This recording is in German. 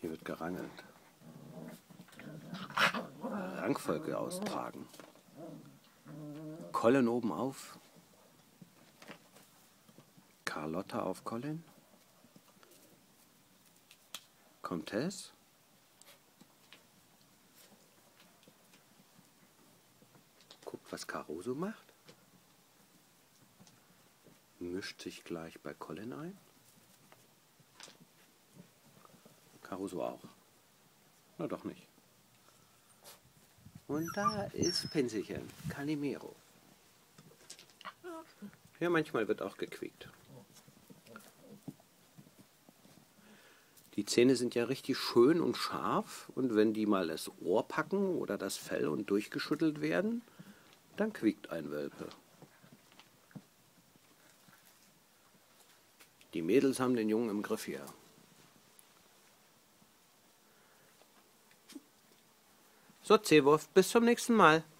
Hier wird gerangelt. Rangfolge austragen. Colin oben auf. Carlotta auf Colin. Comtesse. Guckt, was Caruso macht. Mischt sich gleich bei Colin ein. Caruso auch. Na doch nicht. Und da ist Pinselchen, Calimero. Ja, manchmal wird auch gequiekt. Die Zähne sind ja richtig schön und scharf und wenn die mal das Ohr packen oder das Fell und durchgeschüttelt werden, dann quiekt ein Welpe. Die Mädels haben den Jungen im Griff hier. So, Seewurf, bis zum nächsten Mal.